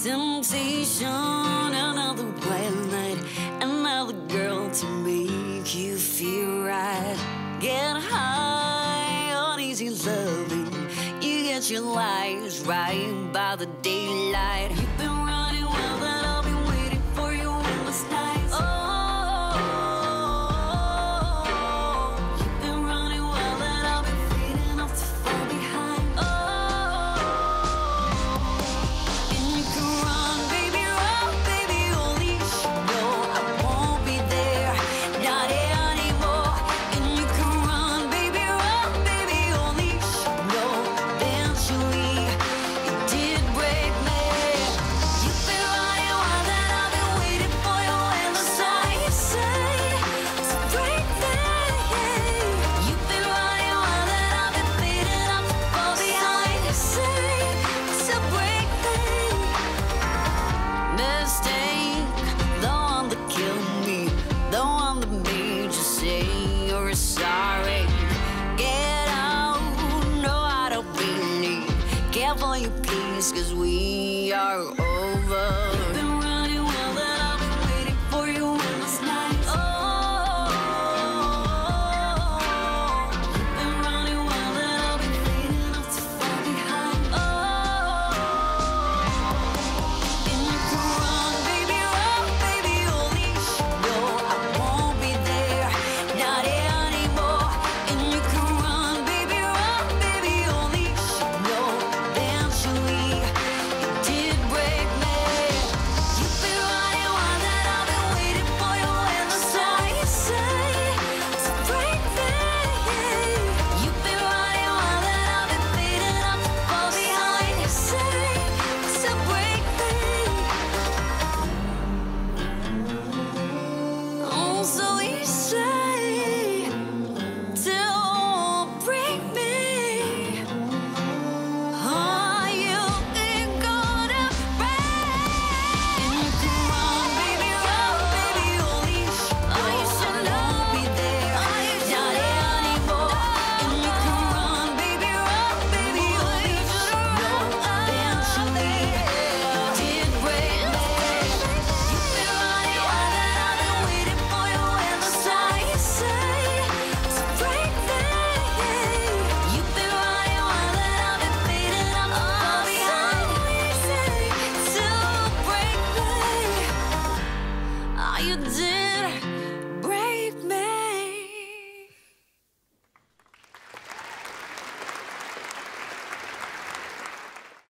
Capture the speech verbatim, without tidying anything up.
temptation, another wild night, another girl to make you feel right. Get high on easy loving, you get your lives right by the daylight. You've been running well, that I've been waiting for you endless nights. Oh, you've been running well, that I've been fading off to fall behind. Oh, and you can run, baby, run, baby, only you know I won't be there, not anymore. And you can run, baby, run, baby, only you know eventually you did break me. You've been running wild, that I've been waiting for you endless nights. Say, to break me. You've been running wild, that I've been fading up to fall behind. Say, to break me. Mistake, the one that killed me, the one that made you say you're sorry. Get out, no, I don't believe. Careful, you please, 'cause we are over.